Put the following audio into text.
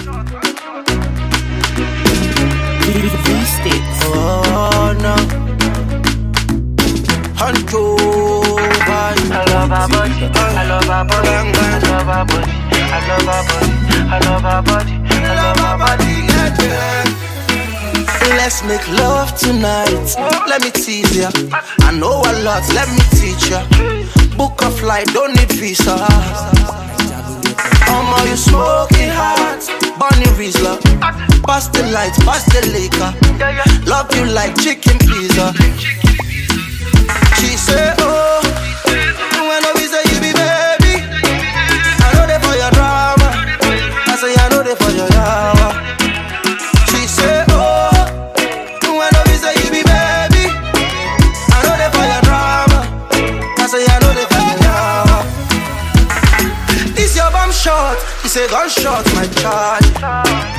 Oh no. Control. I love our body. I love our body. I love our body. I love our body. I love our body. I love our body. Let's make love tonight. Let me tease ya. I know a lot, let me teach ya. Book a flight, don't need visa. You smoking hot, Bonnie Riesler. Pass the lights, pass the liquor. Love you like chicken pizza. She say, oh, when I say you be baby, I know they for your drama. I say I know they for your drama. She say, oh, when I say you be baby, I know they for your drama. I say I know they for your drama. This your bomb shot, he say gunshot my charge.